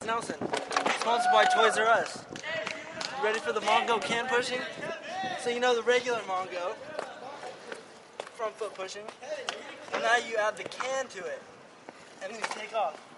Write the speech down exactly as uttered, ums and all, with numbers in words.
Nelson, sponsored by Toys R Us. You ready for the Mongo-Can pushing? So you know the regular Mongo, front foot pushing, and now you add the can to it, and then you take off.